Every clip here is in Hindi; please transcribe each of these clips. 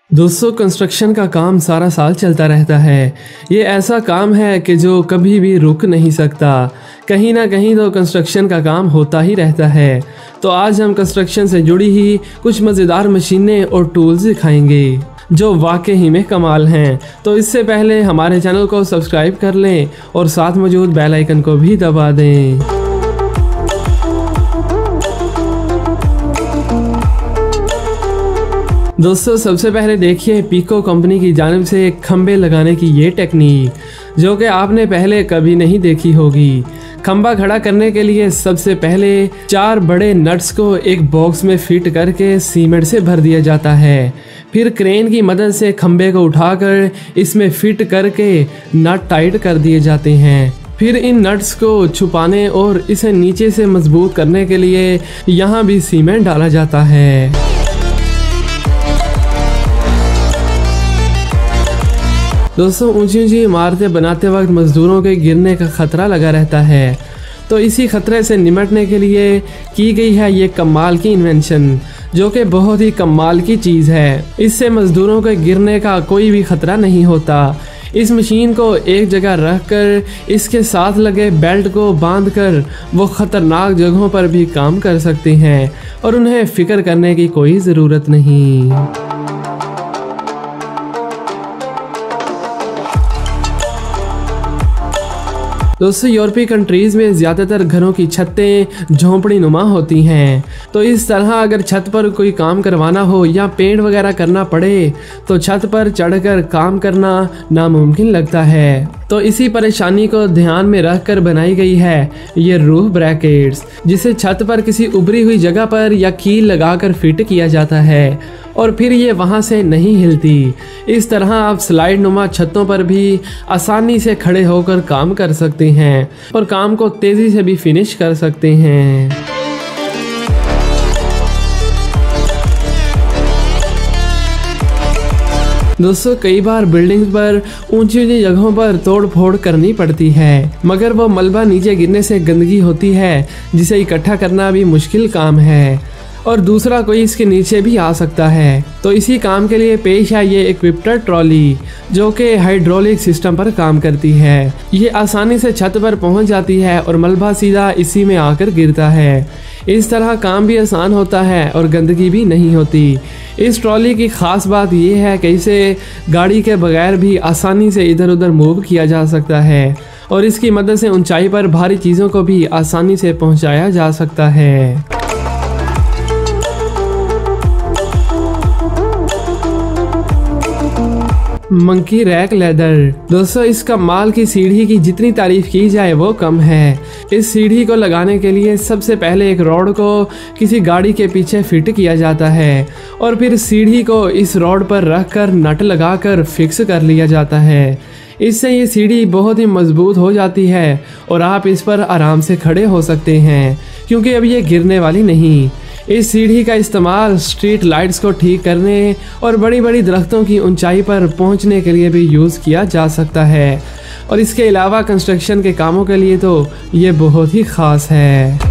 दोस्तों, कंस्ट्रक्शन का काम सारा साल चलता रहता है। ये ऐसा काम है कि जो कभी भी रुक नहीं सकता। कहीं ना कहीं तो कंस्ट्रक्शन का काम होता ही रहता है। तो आज हम कंस्ट्रक्शन से जुड़ी ही कुछ मज़ेदार मशीनें और टूल्स दिखाएंगे जो वाकई में कमाल हैं। तो इससे पहले हमारे चैनल को सब्सक्राइब कर लें और साथ मौजूद बेल आइकन को भी दबा दें। दोस्तों, सबसे पहले देखिए पीको कंपनी की जानिब से खंबे लगाने की ये टेक्निक जो कि आपने पहले कभी नहीं देखी होगी। खंबा खड़ा करने के लिए सबसे पहले 4 बड़े नट्स को एक बॉक्स में फिट करके सीमेंट से भर दिया जाता है। फिर क्रेन की मदद से खंबे को उठाकर इसमें फिट करके नट टाइट कर दिए जाते हैं। फिर इन नट्स को छुपाने और इसे नीचे से मजबूत करने के लिए यहाँ भी सीमेंट डाला जाता है। दोस्तों, ऊंची ऊंची इमारतें बनाते वक्त मजदूरों के गिरने का खतरा लगा रहता है। तो इसी खतरे से निपटने के लिए की गई है ये कमाल की इन्वेंशन जो कि बहुत ही कमाल की चीज़ है। इससे मजदूरों के गिरने का कोई भी खतरा नहीं होता। इस मशीन को एक जगह रखकर इसके साथ लगे बेल्ट को बांधकर वो खतरनाक जगहों पर भी काम कर सकते हैं और उन्हें फिक्र करने की कोई ज़रूरत नहीं। दोस्तों, यूरोपीय कंट्रीज़ में ज़्यादातर घरों की छतें झोंपड़ी नुमा होती हैं। तो इस तरह अगर छत पर कोई काम करवाना हो या पेंट वगैरह करना पड़े तो छत पर चढ़कर काम करना नामुमकिन लगता है। तो इसी परेशानी को ध्यान में रखकर बनाई गई है ये रूफ ब्रैकेट्स, जिसे छत पर किसी उभरी हुई जगह पर या कील लगाकर फिट किया जाता है और फिर ये वहाँ से नहीं हिलती। इस तरह आप स्लाइड नुमा छतों पर भी आसानी से खड़े होकर काम कर सकते हैं और काम को तेज़ी से भी फिनिश कर सकते हैं। दोस्तों, कई बार बिल्डिंग्स पर ऊंची ऊंची जगहों पर तोड़ फोड़ करनी पड़ती है, मगर वो मलबा नीचे गिरने से गंदगी होती है जिसे इकट्ठा करना भी मुश्किल काम है और दूसरा कोई इसके नीचे भी आ सकता है। तो इसी काम के लिए पेश है ये इक्विप्टर ट्रॉली जो कि हाइड्रोलिक सिस्टम पर काम करती है। ये आसानी से छत पर पहुंच जाती है और मलबा सीधा इसी में आकर गिरता है। इस तरह काम भी आसान होता है और गंदगी भी नहीं होती। इस ट्रॉली की ख़ास बात यह है कि इसे गाड़ी के बगैर भी आसानी से इधर उधर मूव किया जा सकता है और इसकी मदद से ऊंचाई पर भारी चीज़ों को भी आसानी से पहुंचाया जा सकता है। Monkey rack leather. दोस्तों, इस कमाल की सीढ़ी की जितनी तारीफ की जाए वो कम है। इस सीढ़ी को लगाने के लिए सबसे पहले एक रॉड को किसी गाड़ी के पीछे फिट किया जाता है और फिर सीढ़ी को इस रॉड पर रखकर नट लगाकर फिक्स कर लिया जाता है। इससे ये सीढ़ी बहुत ही मजबूत हो जाती है और आप इस पर आराम से खड़े हो सकते हैं क्योंकि अब ये गिरने वाली नहीं। इस सीढ़ी का इस्तेमाल स्ट्रीट लाइट्स को ठीक करने और बड़ी बड़ी दरख्तों की ऊंचाई पर पहुंचने के लिए भी यूज़ किया जा सकता है और इसके अलावा कंस्ट्रक्शन के कामों के लिए तो ये बहुत ही ख़ास है।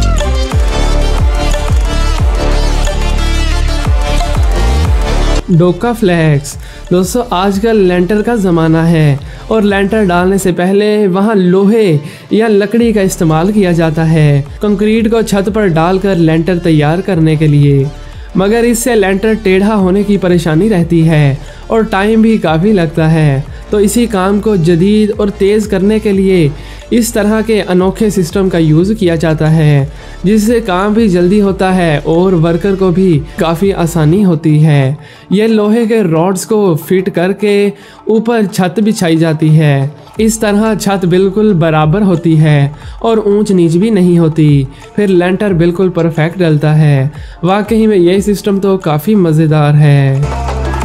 डोका फ्लैक्स। दोस्तों, आजकल लेंटर का ज़माना है और लेंटर डालने से पहले वहाँ लोहे या लकड़ी का इस्तेमाल किया जाता है कंक्रीट को छत पर डालकर लेंटर तैयार करने के लिए, मगर इससे लेंटर टेढ़ा होने की परेशानी रहती है और टाइम भी काफ़ी लगता है। तो इसी काम को जदीद और तेज़ करने के लिए इस तरह के अनोखे सिस्टम का यूज़ किया जाता है जिससे काम भी जल्दी होता है और वर्कर को भी काफ़ी आसानी होती है। ये लोहे के रॉड्स को फिट करके ऊपर छत बिछाई जाती है। इस तरह छत बिल्कुल बराबर होती है और ऊंच नीच भी नहीं होती। फिर लेंटर बिल्कुल परफेक्ट डलता है। वाकई में ये सिस्टम तो काफ़ी मज़ेदार है।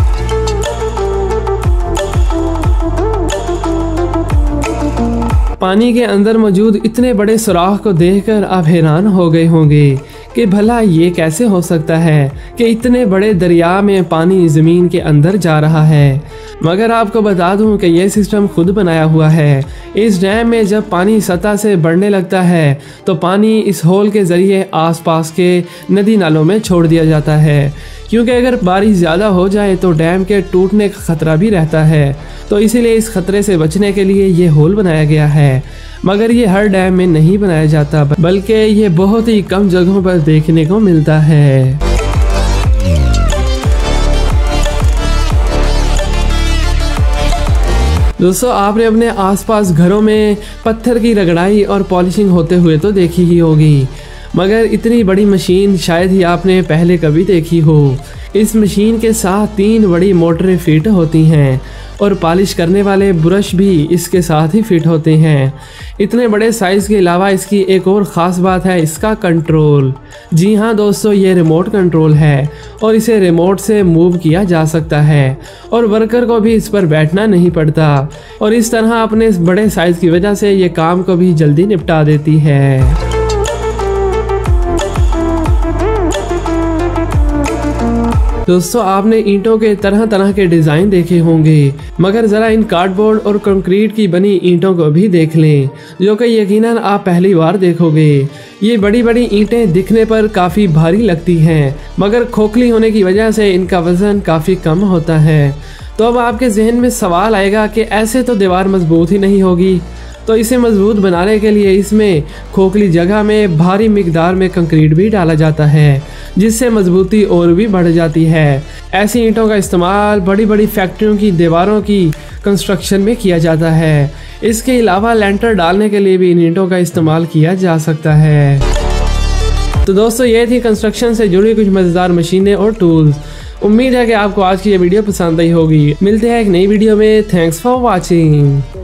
पानी के अंदर मौजूद इतने बड़े सुराख को देखकर आप हैरान हो गए होंगे कि भला ये कैसे हो सकता है कि इतने बड़े दरिया में पानी ज़मीन के अंदर जा रहा है। मगर आपको बता दूं कि यह सिस्टम खुद बनाया हुआ है। इस डैम में जब पानी सतह से बढ़ने लगता है तो पानी इस होल के ज़रिए आसपास के नदी नालों में छोड़ दिया जाता है, क्योंकि अगर बारिश ज़्यादा हो जाए तो डैम के टूटने का खतरा भी रहता है। तो इसीलिए इस खतरे से बचने के लिए ये होल बनाया गया है। मगर ये हर डैम में नहीं बनाया जाता, बल्कि ये बहुत ही कम जगहों पर देखने को मिलता है। दोस्तों, आपने अपने आसपास घरों में पत्थर की रगड़ाई और पॉलिशिंग होते हुए तो देखी ही होगी, मगर इतनी बड़ी मशीन शायद ही आपने पहले कभी देखी हो। इस मशीन के साथ 3 बड़ी मोटरें फिट होती हैं और पॉलिश करने वाले ब्रश भी इसके साथ ही फिट होते हैं। इतने बड़े साइज़ के अलावा इसकी एक और ख़ास बात है इसका कंट्रोल। जी हाँ दोस्तों, ये रिमोट कंट्रोल है और इसे रिमोट से मूव किया जा सकता है और वर्कर को भी इस पर बैठना नहीं पड़ता, और इस तरह अपने इस बड़े साइज़ की वजह से ये काम को भी जल्दी निपटा देती है। दोस्तों, आपने ईंटों के तरह तरह के डिज़ाइन देखे होंगे, मगर ज़रा इन कार्डबोर्ड और कंक्रीट की बनी ईंटों को भी देख लें, जो कि यकीनन आप पहली बार देखोगे। ये बड़ी बड़ी ईंटें दिखने पर काफ़ी भारी लगती हैं, मगर खोखली होने की वजह से इनका वज़न काफ़ी कम होता है। तो अब आपके जहन में सवाल आएगा कि ऐसे तो दीवार मजबूत ही नहीं होगी, तो इसे मजबूत बनाने के लिए इसमें खोखली जगह में भारी मिकदार में कंक्रीट भी डाला जाता है, जिससे मजबूती और भी बढ़ जाती है। ऐसी ईंटों का इस्तेमाल बड़ी बड़ी फैक्ट्रियों की दीवारों की कंस्ट्रक्शन में किया जाता है। इसके अलावा लेंटर डालने के लिए भी इन ईंटों का इस्तेमाल किया जा सकता है। तो दोस्तों, ये थी कंस्ट्रक्शन से जुड़ी कुछ मज़ेदार मशीनें और टूल्स। उम्मीद है कि आपको आज की ये वीडियो पसंद आई होगी। मिलते हैं एक नई वीडियो में। Thanks for watching.